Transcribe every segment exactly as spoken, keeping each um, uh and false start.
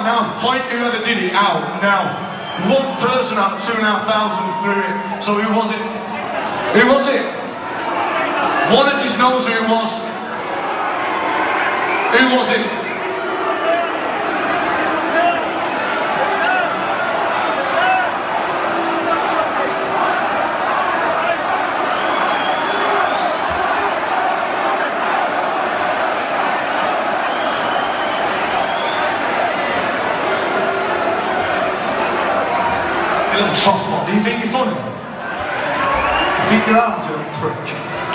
out now. Point whoever did it out now. One person out of two and a half thousand threw it. So who was it? Who was it? One of you knows who it was. Who was it? You little tosspot, do you think you're funny? You think you're hard, you little prick?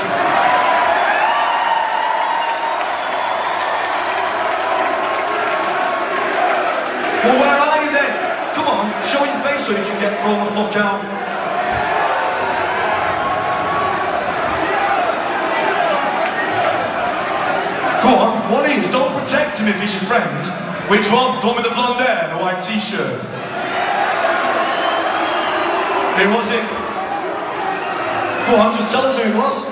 Well, where are you then? Come on, show your face so you can get thrown the fuck out. Go on, what is? Don't protect him if he's your friend. Which one? The one with the blonde hair and a white t-shirt? Who was it? Go on, just tell us who it was.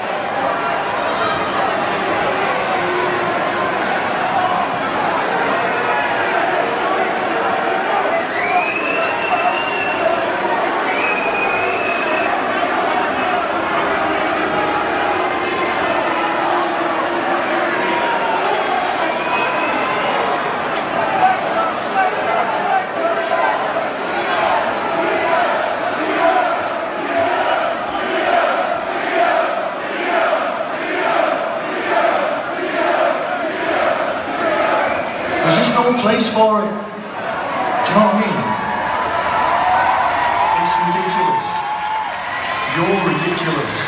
There's just no place for it. Do you know what I mean? It's ridiculous. You're ridiculous.